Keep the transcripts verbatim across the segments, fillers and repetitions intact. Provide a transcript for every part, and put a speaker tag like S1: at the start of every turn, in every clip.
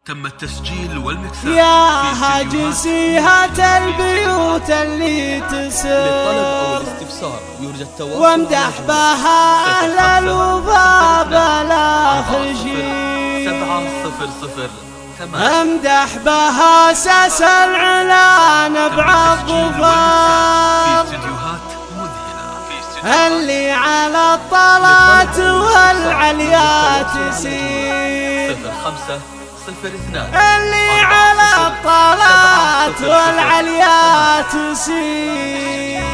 S1: تم التسجيل والمكساج
S2: يا هاجسي هات البيوت اللي تسر
S3: للطلب أو الاستفسار يرجى التواصل
S2: وامدح بها أهل الوفا بلا خشي
S1: سبعة صفر صفر ثمانية
S2: امدح بها ساس العلان بعالظفار
S1: في استديوهات مذهلة
S2: اللي على الطلات والعليات تسير
S1: صفر خمسة صفر اثنان
S2: اللي على الطلات والعليات تسير.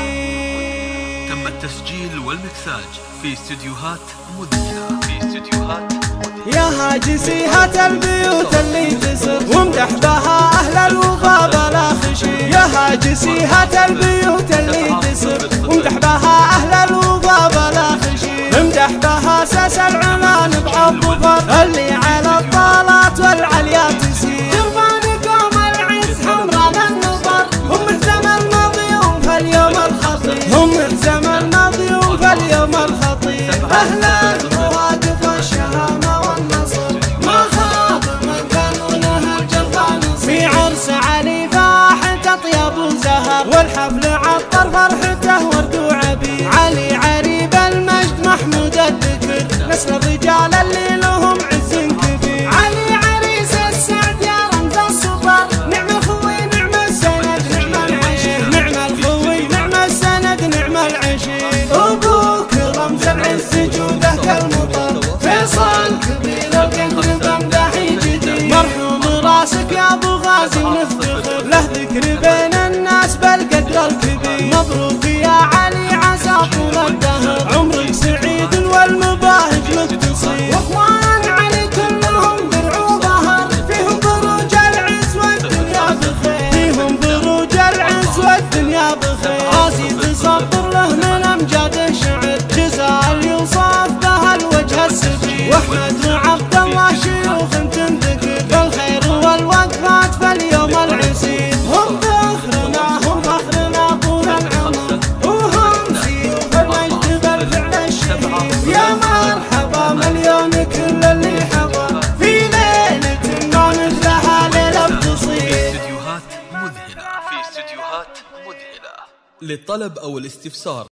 S1: تم التسجيل والمكساج في استديوهات مذهلة في استديوهات مذهلة.
S2: يا هاجسي هات البيوت اللي تسر وامدح بها أهل الوفا بلا خشي. يا هاجسي هات البيوت اللي تسر وامدح بها أهل الوفا بلا خشي. امدح بها ساس العنان بعالظفر اللي على الطالات والعليات تسير. جربانكم العز حمرا النظر هم الزمن مضيوم فاليوم الخطير هم الزمن مضيوم فاليوم الخطير. أهلا بوادف الشهامة والنصر ما خاب من كانوا لها الجربان في عرس علي فاحت أطيب زهر والحفل عطر فرحته ورد وعبير. علي عريب المجد محمود الذكر نسل الرجال اللي لهم عز كبير. علي عريس السعد يا رمز السطر نعم الخوي نعم السند نعم العشير. نعم الخوي نعم السند نعم العشير. أبوك رمز العز جوده كالمطر فيصل كبير القدر بمدحي جديد. مرحوم راسك يا ابو غازي نفتخر له ذكر بين الناس بالقدر الكبير. مبروك يا علي عسى طول الدهر عمرك سعيد والمباهج لك تصير. واخوان علي كلهم درع وظهر فيهم بروج العز والدنيا بخير فيهم بروج العز والدنيا بخير. غازي تصبر له من امجاد الشعر جزال يوصف بها الوجه السفير. واحمد وعبد الله شيوخ تنذكر بالخير والوقفات فاليوم العسير. هم فخرنا هم فخرنا طول العمر وهم سيوف المجد بالفعل الشهير. يا مرحبا مليون كل اللي حضر في ليلة ما مثلها ليلة بتصير.
S1: استديوهات مذهلة في استديوهات مذهلة.
S3: للطلب أو الاستفسار